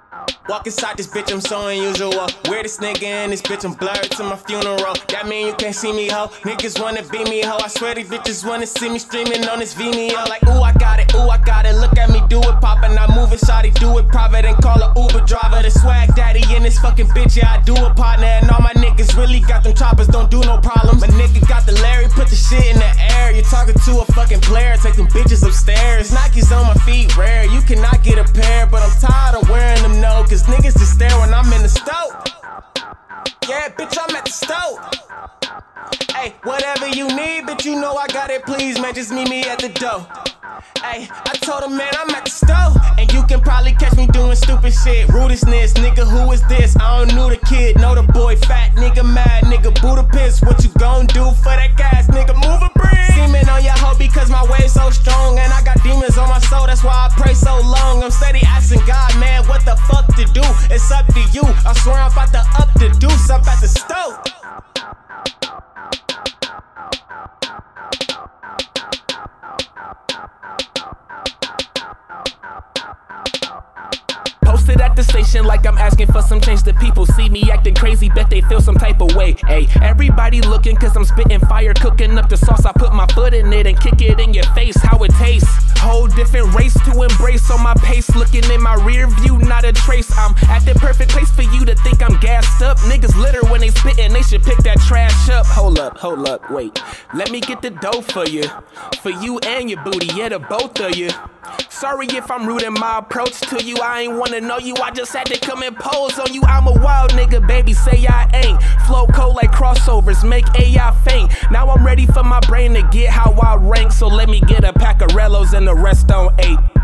Walk inside this bitch, I'm so unusual. Weirdest nigga in this bitch, I'm blurred to my funeral. That mean you can't see me, ho. Niggas wanna be me, ho. I swear these bitches wanna see me streaming on this Vimeo. Like, ooh, I got it, ooh, I got it. Look at me do it, poppin', I move it, shawty, do it private and call a Uber driver. The swag daddy in this fucking bitch, yeah, I do a partner. And all my niggas really got them choppers, don't do no problems. My nigga got the Larry, put the shit in the air. You're talking to a fucking player, take them bitches upstairs. Nikes on my feet, rare, you cannot get a pair. But I'm tired of wearing them, no, cause niggas just stare when I'm in the stove. Yeah, bitch, I'm at the stove. Hey, whatever you need, bitch, you know I got it, please, man, just meet me at the door. Hey, I told him, man, I'm at the stove. And you can probably catch me doing stupid shit. Rudestness, nigga, who is this? I don't know the kid, know the boy, fat nigga, mad nigga, Budapest. What you gon' do for that gas, nigga? Move a breeze. Semen on your hoe because my wave's so strong. And I got demons on my soul, that's why I pray so long. I'm steady asking God, man, what the fuck to do? It's up to you. I swear I'm about to up the deuce up at the stove. Posted at the station like I'm asking for some change. The people see me acting crazy, bet they feel some type of way. Ay, everybody looking cause I'm spitting fire, cooking up the sauce. I put my foot in it and kick it in your face, how it tastes. Whole different race to embrace on my pace. Looking in my rear view, not a trace. I'm at the perfect place for you to think I'm gassed up. Niggas litter when they spittin', they should pick that trash up. Hold up, wait. Let me get the dough for you and your booty, yeah, the both of you. Sorry if I'm rude in my approach to you. I ain't wanna know you, I just had to come and pose on you. I'm a wild nigga, baby, say I ain't. Flow cold like crossovers, make AI faint. Now I'm ready for my brain to get how I rank. So let me get a pack of Rellos and the rest on 8.